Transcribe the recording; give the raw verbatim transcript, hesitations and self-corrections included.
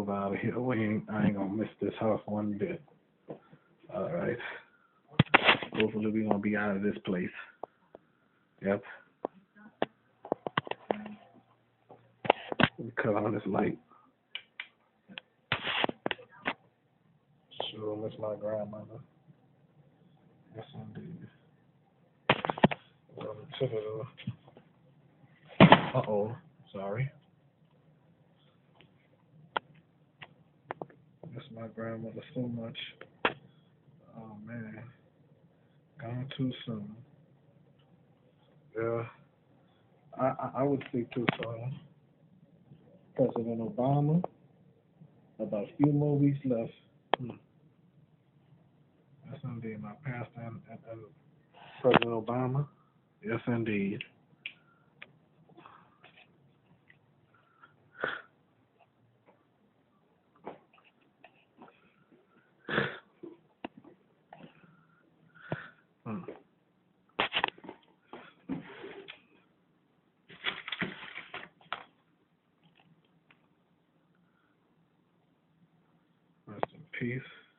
move out of here. We ain't, I ain't gonna miss this house one bit. All right. Hopefully we gonna be out of this place. Yep. Cut on this light. Sure miss my grandmother. Yes, indeed. Uh oh. Sorry. Miss my grandmother so much. Oh man. Gone too soon. Yeah. I, I, I would say too soon. President Obama. About a few more weeks left. Hmm. Yes, indeed. My pastor and, and, and President Obama. Yes, indeed. Hmm. Rest in peace.